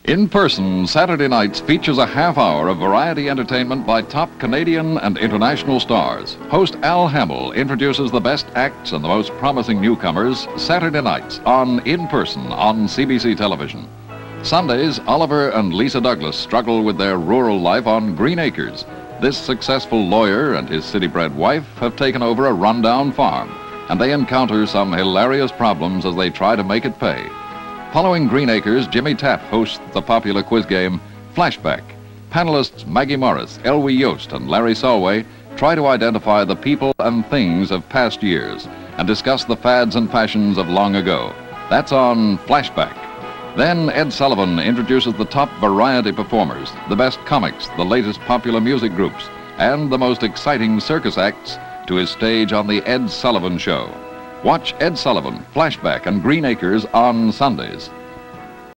In Person, Saturday nights features a half hour of variety entertainment by top Canadian and international stars. Host Al Hamill introduces the best acts and the most promising newcomers Saturday nights on In Person on CBC television. Sundays, Oliver and Lisa Douglas struggle with their rural life on Green Acres. This successful lawyer and his city-bred wife have taken over a rundown farm, and they encounter some hilarious problems as they try to make it pay. Following Green Acres, Jimmy Tapp hosts the popular quiz game Flashback. Panelists Maggie Morris, Elwie Yost, and Larry Solway try to identify the people and things of past years and discuss the fads and fashions of long ago. That's on Flashback. Then Ed Sullivan introduces the top variety performers, the best comics, the latest popular music groups, and the most exciting circus acts to his stage on The Ed Sullivan Show. Watch Ed Sullivan, Flashback, and Green Acres on Sundays.